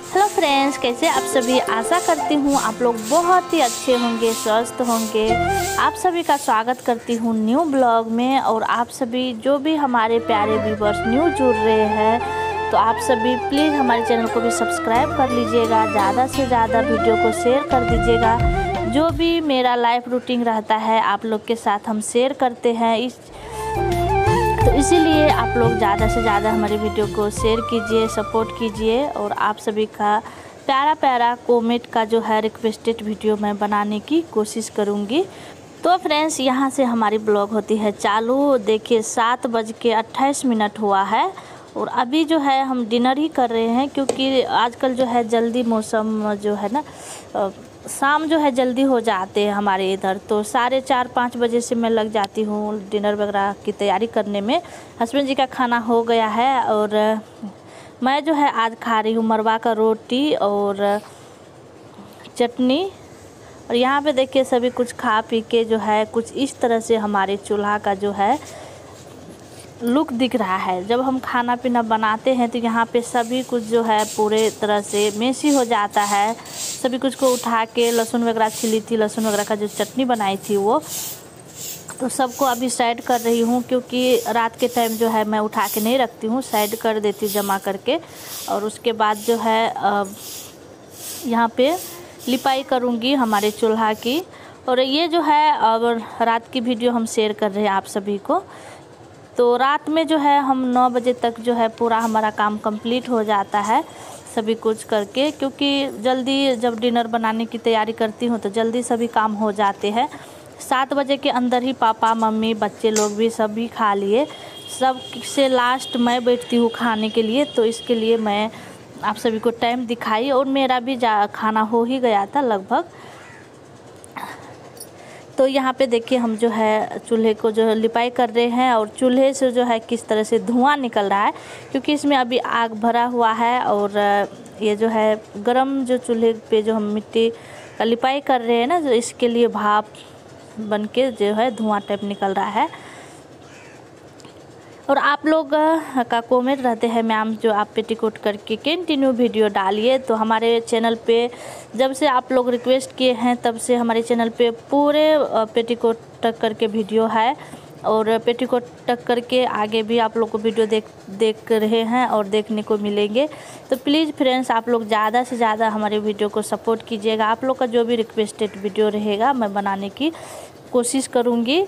Hello friends, कैसे आप सभी। आशा करती हूँ आप लोग बहुत ही अच्छे होंगे, स्वस्थ होंगे। आप सभी का स्वागत करती हूँ न्यू ब्लॉग में। और आप सभी जो भी हमारे प्यारे व्यूवर्स न्यू जुड़ रहे हैं, तो आप सभी प्लीज़ हमारे चैनल को भी सब्सक्राइब कर लीजिएगा। ज़्यादा से ज़्यादा वीडियो को शेयर कर दीजिएगा। जो भी मेरा लाइफ रूटीन रहता है आप लोग के साथ हम शेयर करते हैं, तो इसीलिए आप लोग ज़्यादा से ज़्यादा हमारे वीडियो को शेयर कीजिए, सपोर्ट कीजिए। और आप सभी का प्यारा प्यारा कमेंट का जो है रिक्वेस्टेड वीडियो मैं बनाने की कोशिश करूँगी। तो फ्रेंड्स, यहाँ से हमारी ब्लॉग होती है चालू। देखिए 7:28 हुआ है और अभी जो है हम डिनर ही कर रहे हैं, क्योंकि आजकल जो है जल्दी मौसम जो है ना, शाम जो है जल्दी हो जाते हैं हमारे इधर। तो 4:30-5 बजे से मैं लग जाती हूँ डिनर वगैरह की तैयारी करने में। हस्बैंड जी का खाना हो गया है और मैं जो है आज खा रही हूँ मरवा का रोटी और चटनी। और यहाँ पे देखिए सभी कुछ खा पी के जो है कुछ इस तरह से हमारे चूल्हा का जो है लुक दिख रहा है। जब हम खाना पीना बनाते हैं तो यहाँ पे सभी कुछ जो है पूरे तरह से मेसी हो जाता है। सभी कुछ को उठा के लहसुन वगैरह छिली थी, लहसुन वगैरह का जो चटनी बनाई थी वो, तो सबको अभी साइड कर रही हूँ, क्योंकि रात के टाइम जो है मैं उठा के नहीं रखती हूँ, साइड कर देती हूँ जमा करके। और उसके बाद जो है यहाँ पे लिपाई करूँगी हमारे चूल्हा की। और ये जो है अब रात की वीडियो हम शेयर कर रहे हैं आप सभी को। तो रात में जो है हम 9 बजे तक जो है पूरा हमारा काम कंप्लीट हो जाता है सभी कुछ करके, क्योंकि जल्दी जब डिनर बनाने की तैयारी करती हूँ तो जल्दी सभी काम हो जाते हैं। 7 बजे के अंदर ही पापा मम्मी बच्चे लोग भी सभी खा लिए। सबसे लास्ट मैं बैठती हूँ खाने के लिए, तो इसके लिए मैं आप सभी को टाइम दिखाई। और मेरा भी खाना हो ही गया था लगभग। तो यहाँ पे देखिए हम जो है चूल्हे को जो है लिपाई कर रहे हैं। और चूल्हे से जो है किस तरह से धुआं निकल रहा है, क्योंकि इसमें अभी आग भरा हुआ है। और ये जो है गरम जो चूल्हे पे जो हम मिट्टी का लिपाई कर रहे हैं ना, जो इसके लिए भाप बन के जो है धुआं टाइप निकल रहा है। और आप लोग का कमेंट रहते हैं मैम जो आप पेटीकोट करके कंटिन्यू वीडियो डालिए। तो हमारे चैनल पे जब से आप लोग रिक्वेस्ट किए हैं तब से हमारे चैनल पे पूरे पेटीकोट टक करके वीडियो है। और पेटीकोट टक करके आगे भी आप लोग को वीडियो देख रहे हैं और देखने को मिलेंगे। तो प्लीज़ फ्रेंड्स, आप लोग ज़्यादा से ज़्यादा हमारे वीडियो को सपोर्ट कीजिएगा। आप लोग का जो भी रिक्वेस्टेड वीडियो रहेगा मैं बनाने की कोशिश करूँगी।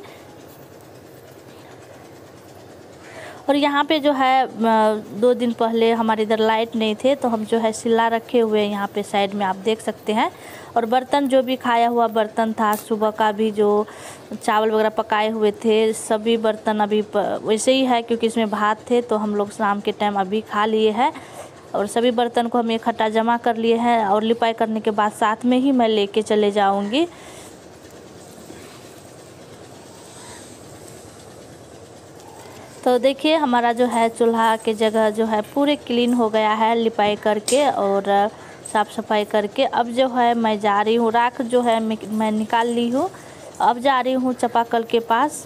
और यहाँ पे जो है 2 दिन पहले हमारे इधर लाइट नहीं थे, तो हम जो है सिल्ला रखे हुए हैं यहाँ पे साइड में, आप देख सकते हैं। और बर्तन जो भी खाया हुआ बर्तन था, सुबह का भी जो चावल वगैरह पकाए हुए थे, सभी बर्तन अभी वैसे ही है, क्योंकि इसमें भात थे तो हम लोग शाम के टाइम अभी खा लिए हैं। और सभी बर्तन को हम इकट्ठा जमा कर लिए हैं। और लिपाई करने के बाद साथ में ही मैं लेके चले जाऊँगी। तो देखिए हमारा जो है चूल्हा के जगह जो है पूरे क्लीन हो गया है लिपाई करके और साफ़ सफाई करके। अब जो है मैं जा रही हूँ, राख जो है मैं निकाल ली हूँ। अब जा रही हूँ चापाकल के पास।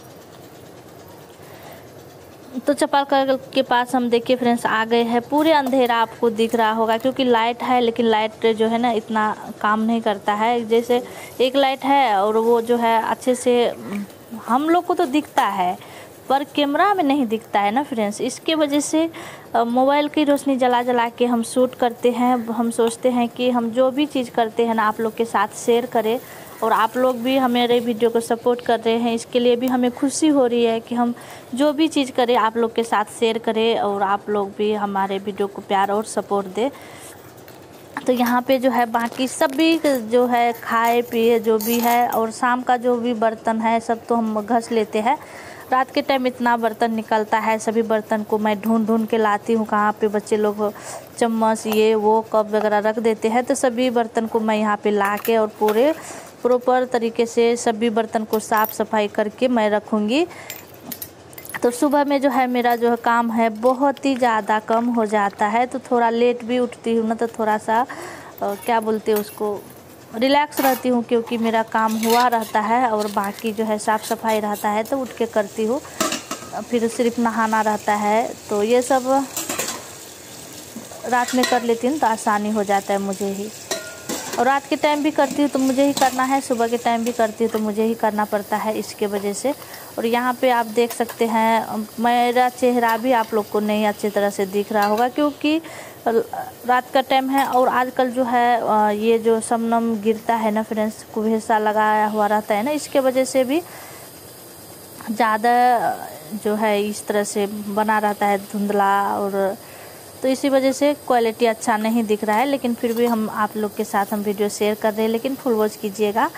तो चापाकल के पास हम देखिए फ्रेंड्स आ गए हैं। पूरे अंधेरा आपको दिख रहा होगा, क्योंकि लाइट है, लेकिन लाइट जो है ना इतना काम नहीं करता है। जैसे एक लाइट है और वो जो है अच्छे से हम लोग को तो दिखता है, पर कैमरा में नहीं दिखता है ना फ्रेंड्स। इसके वजह से मोबाइल की रोशनी जला जला के हम शूट करते हैं। हम सोचते हैं कि हम जो भी चीज़ करते हैं ना आप लोग के साथ शेयर करें, और आप लोग भी हमारे वीडियो को सपोर्ट कर रहे हैं। इसके लिए भी हमें खुशी हो रही है कि हम जो भी चीज़ करें आप लोग के साथ शेयर करें, और आप लोग भी हमारे वीडियो को प्यार और सपोर्ट दें। तो यहाँ पे जो है बाकी सभी जो है खाए पिए जो भी है, और शाम का जो भी बर्तन है सब तो हम घस लेते हैं। रात के टाइम इतना बर्तन निकलता है, सभी बर्तन को मैं ढूंढ के लाती हूँ कहाँ पे बच्चे लोग चम्मच ये वो कप वगैरह रख देते हैं। तो सभी बर्तन को मैं यहाँ पे ला के और पूरे प्रॉपर तरीके से सभी बर्तन को साफ़ सफाई करके मैं रखूँगी। तो सुबह में जो है मेरा जो काम है बहुत ही ज़्यादा कम हो जाता है, तो थोड़ा लेट भी उठती हूँ ना, तो थोड़ा सा क्या बोलते हैं उसको, रिलैक्स रहती हूँ, क्योंकि मेरा काम हुआ रहता है। और बाकी जो है साफ़ सफाई रहता है तो उठ के करती हूँ। फिर सिर्फ नहाना रहता है। तो ये सब रात में कर लेती हूँ तो आसानी हो जाता है मुझे ही। और रात के टाइम भी करती हूँ तो मुझे ही करना है, सुबह के टाइम भी करती हूँ तो मुझे ही करना पड़ता है इसके वजह से। और यहाँ पे आप देख सकते हैं मेरा चेहरा भी आप लोग को नहीं अच्छी तरह से दिख रहा होगा, क्योंकि रात का टाइम है। और आजकल जो है ये जो शबनम गिरता है ना फ्रेंड्स, कुहेसा लगाया हुआ रहता है ना, इसके वजह से भी ज़्यादा जो है इस तरह से बना रहता है धुंधला, और तो इसी वजह से क्वालिटी अच्छा नहीं दिख रहा है। लेकिन फिर भी हम आप लोग के साथ हम वीडियो शेयर कर रहे हैं, लेकिन फुल वॉच कीजिएगा।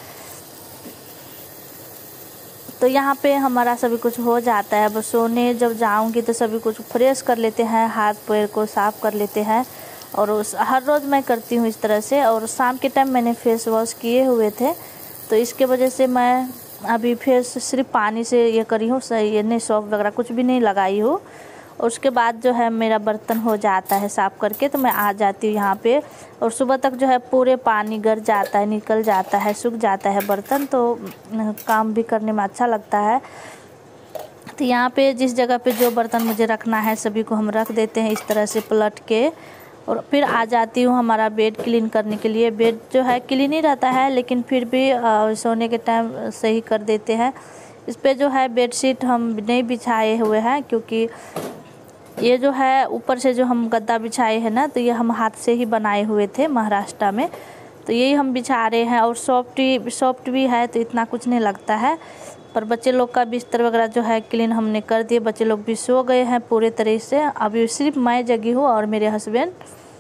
तो यहाँ पे हमारा सभी कुछ हो जाता है। बस सोने जब जाऊँगी तो सभी कुछ फ्रेश कर लेते हैं, हाथ पैर को साफ़ कर लेते हैं। और हर रोज़ मैं करती हूँ इस तरह से। और शाम के टाइम मैंने फेस वॉश किए हुए थे, तो इसके वजह से मैं अभी फेस सिर्फ पानी से ये करी हूँ, ये नहीं सॉप वगैरह कुछ भी नहीं लगाई हूँ। और उसके बाद जो है मेरा बर्तन हो जाता है साफ़ करके, तो मैं आ जाती हूँ यहाँ पे। और सुबह तक जो है पूरे पानी गर जाता है, निकल जाता है, सूख जाता है बर्तन, तो काम भी करने में अच्छा लगता है। तो यहाँ पे जिस जगह पे जो बर्तन मुझे रखना है सभी को हम रख देते हैं इस तरह से पलट के। और फिर आ जाती हूँ हमारा बेड क्लीन करने के लिए। बेड जो है क्लीन ही रहता है, लेकिन फिर भी सोने के टाइम सही कर देते हैं। इस पे जो है बेडशीट हम नहीं बिछाए हुए हैं, क्योंकि ये जो है ऊपर से जो हम गद्दा बिछाए हैं ना, तो ये हम हाथ से ही बनाए हुए थे महाराष्ट्र में, तो यही हम बिछा रहे हैं। और सॉफ्ट भी है तो इतना कुछ नहीं लगता है। पर बच्चे लोग का बिस्तर वगैरह जो है क्लीन हमने कर दिए, बच्चे लोग भी सो गए हैं पूरे तरह से। अभी सिर्फ मैं जगी हूँ और मेरे हस्बैंड।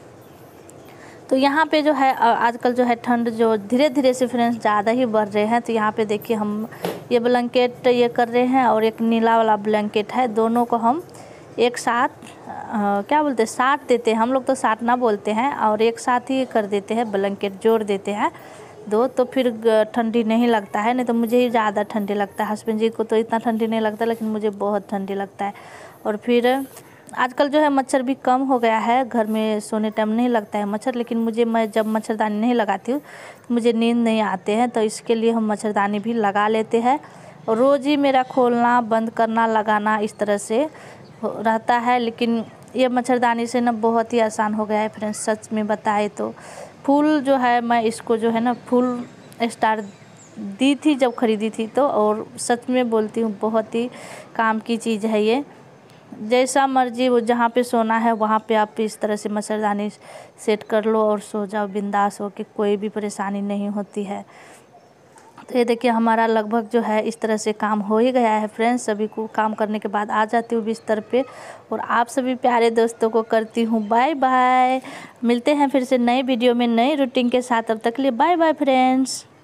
तो यहाँ पे जो है आजकल जो है ठंड जो धीरे धीरे से फ्रेंड्स ज़्यादा ही बढ़ रहे हैं। तो यहाँ पे देखिए हम ये ब्लैंकेट ये कर रहे हैं, और एक नीला वाला ब्लैंकेट है, दोनों को हम एक साथ क्या बोलते हैं, साथ देते हैं हम लोग, तो साथ ना बोलते हैं, और एक साथ ही कर देते हैं, ब्लैंकेट जोड़ देते हैं दो, तो फिर ठंडी नहीं लगता है। नहीं तो मुझे ही ज़्यादा ठंडी लगता है, हस्बैंड जी को तो इतना ठंडी नहीं लगता, लेकिन मुझे बहुत ठंडी लगता है। और फिर आजकल जो है मच्छर भी कम हो गया है, घर में सोने टाइम नहीं लगता है मच्छर, लेकिन मैं जब मच्छरदानी नहीं लगाती हूँ तो मुझे नींद नहीं आते हैं, तो इसके लिए हम मच्छरदानी भी लगा लेते हैं। और रोज़ ही मेरा खोलना बंद करना लगाना इस तरह से रहता है। लेकिन ये मच्छरदानी से ना बहुत ही आसान हो गया है फ्रेंड्स, सच में बताए तो। फूल जो है मैं इसको जो है ना फुल स्टार दी थी जब ख़रीदी थी तो, और सच में बोलती हूँ बहुत ही काम की चीज़ है ये। जैसा मर्जी वो जहाँ पे सोना है वहाँ पे आप इस तरह से मच्छरदानी सेट कर लो और सो जाओ बिंदास हो के, कोई भी परेशानी नहीं होती है। तो ये देखिए हमारा लगभग जो है इस तरह से काम हो ही गया है फ्रेंड्स। सभी को काम करने के बाद आ जाती हूँ बिस्तर पे, और आप सभी प्यारे दोस्तों को करती हूँ बाय बाय। मिलते हैं फिर से नई वीडियो में नई रूटीन के साथ, तब तक के लिए बाय बाय फ्रेंड्स।